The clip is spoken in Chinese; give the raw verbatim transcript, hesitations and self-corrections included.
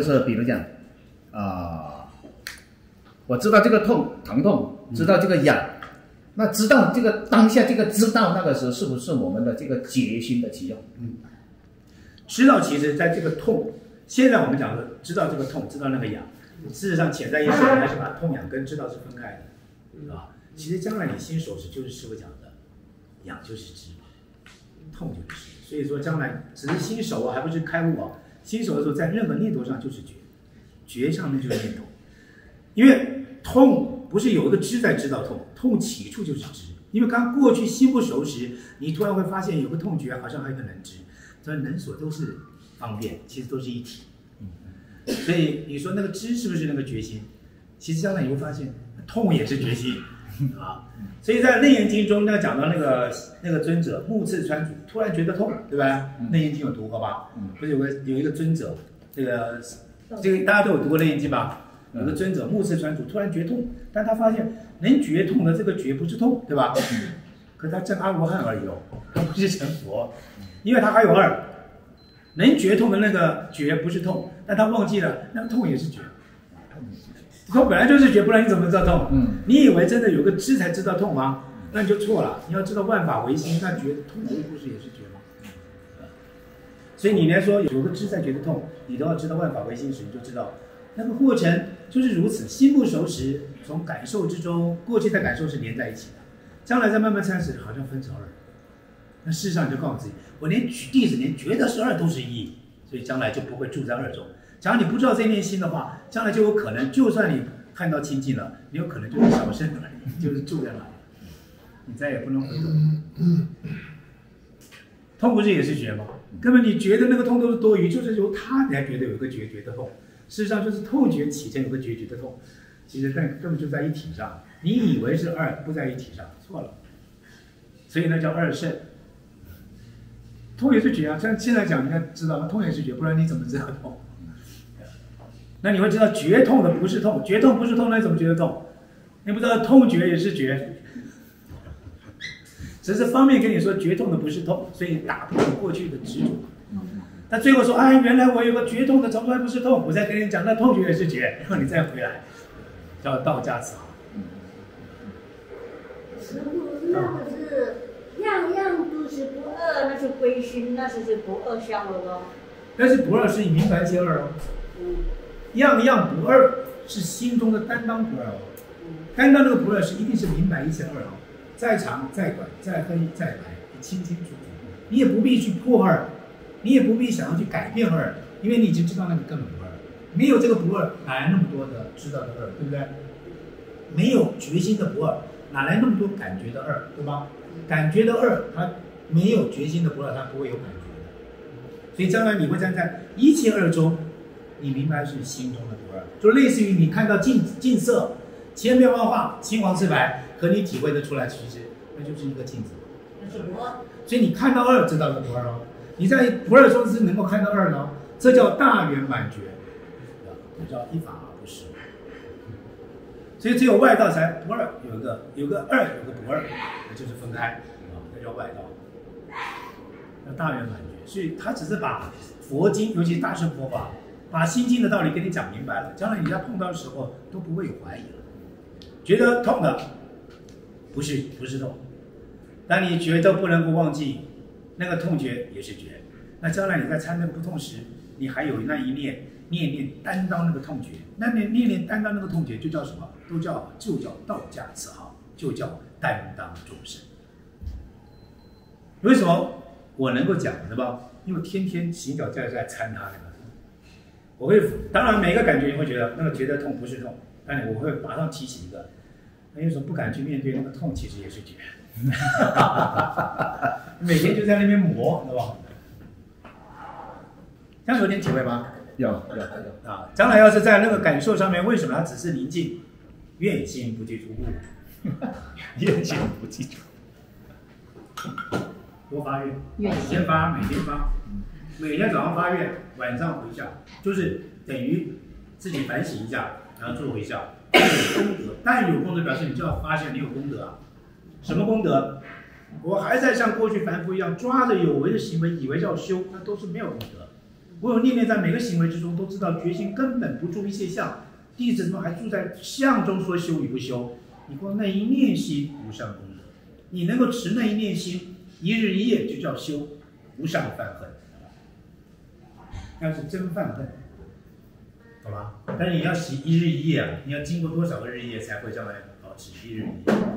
就是比如讲，啊、呃，我知道这个痛疼痛，知道这个痒，嗯、那知道这个当下这个知道那个时候是不是我们的这个决心的启用？ 嗯，知道其实在这个痛，现在我们讲的知道这个痛，知道那个痒，事实上潜在意识还是把痛痒跟知道是分开的，啊，其实将来你新手时就是师傅讲的，痒就是知，痛就是知。所以说，将来只是新手啊，还不是开悟啊。新手的时候，在任何念头上就是觉，觉上面就是念头。因为痛不是有一个知在知道痛，痛起处就是知。因为刚过去心不熟时，你突然会发现有个痛觉，好像还有一个能知，这能所都是方便，其实都是一体。所以你说那个知是不是那个决心？其实将来你会发现，痛也是决心。啊，所以在《楞严经》中，那个讲到那个那个尊者目刺穿竹，突然觉得痛，对吧？嗯《楞严经》有读过吧？嗯，不是有个有一个尊者，这个这个大家都有读过《楞严经》吧？有个尊者目刺穿竹，突然觉痛，但他发现能觉痛的这个觉不是痛，对吧？嗯，可他证阿罗汉而已哦，他不是成佛，因为他还有二，能觉痛的那个觉不是痛，但他忘记了那个痛也是觉。痛本来就是觉，不然你怎么知道痛？嗯，你以为真的有个知才知道痛吗？那你就错了。你要知道万法唯心，那觉痛的不是也是觉吗？所以你来说有个知在觉得痛，你都要知道万法唯心时，你就知道那个过程就是如此。心不熟时，从感受之中，过去的感受是连在一起的，将来再慢慢参时，好像分成二。那事实上你就告诉自己，我连弟子连觉得是二都是一，所以将来就不会住在二中。假如你不知道这一念心的话，将来就有可能，就算你看到清净了，你有可能就是小生而已，就是住在那里，你再也不能回头。痛不是也是觉吗？根本你觉得那个痛都是多余，就是由他才觉得有个觉觉的痛，事实上就是痛觉起成有个觉觉的痛，其实但根本就在一体上，你以为是二，不在一体上，错了。所以那叫二圣。痛也是觉啊，像现在讲，你看知道吗？痛也是觉，不然你怎么知道痛？那你会知道觉痛的不是痛，觉痛不是痛，那你怎么觉得痛？你不知道痛觉也是觉，只是方便跟你说觉痛的不是痛，所以打破了过去的执着。但最后说，哎，原来我有个觉痛的从来不是痛，我再跟你讲，那痛觉也是觉，然后你再回来，叫道家慈航。 师父，那个是样样都是不二，那是归心，那是是不二相了咯。 但是不二是你明白些二哦。嗯。样样不二是心中的担当不二哦，担当这个不二是一定是明白一切二哦，再长再短再黑再白，你清清楚楚，你也不必去破二，你也不必想要去改变二，因为你已经知道那个根本不二，没有这个不二，哪来那么多的知道的二，对不对？没有决心的不二，哪来那么多感觉的二，对吧？感觉的二，它没有决心的不二，它不会有感觉的，所以将来你会站在一切二中。你明白是心中的不二，就类似于你看到镜镜色，千变万化，青黄赤白，和你体会得出来，其实那就是一个镜子。那是不二。所以你看到二，知道是不二哦。你在不二中是能够看到二呢，这叫大圆满觉，这叫一法而不实。所以只有外道才不二，有一个有个二，有个不二，那就是分开啊，那叫外道。那大圆满觉，所以他只是把佛经，尤其大乘佛法。把心经的道理跟你讲明白了，将来你在碰到的时候都不会有怀疑了。觉得痛的不是不是痛，当你觉得不能够忘记那个痛觉也是觉，那将来你在参那个不痛时，你还有那一念念念担当那个痛觉，那念念念担当那个痛觉就叫什么？都叫就叫道家慈航，就叫担当众生。为什么我能够讲对吧？因为天天行脚在在参他那个。我会，当然每个感觉你会觉得那个觉得痛不是痛，但我会马上提起一个，那有时候不敢去面对那个痛，其实也是觉，每天就在那边磨，对吧？这样有点体会吗？ 有有有啊！将来要是在那个感受上面，为什么它只是宁静？愿心不具足故， 愿心不具足， 多发愿，先发，每天发。每天早上发愿，晚上回向，就是等于自己反省一下，然后做回向，有功德。但有功德表示你就要发现你有功德啊。什么功德？我还在像过去凡夫一样抓着有为的行为，以为叫修，那都是没有功德。 我有念念在每个行为之中，都知道决心根本不住一切相，弟子们还住在相中说修与不修。你光那一念心无上功德，你能够持那一念心，一日一夜就叫修无上犯恨，那是真犯恨，好吧？但是你要洗一日一夜啊，你要经过多少个日夜才会将来保持一日一夜？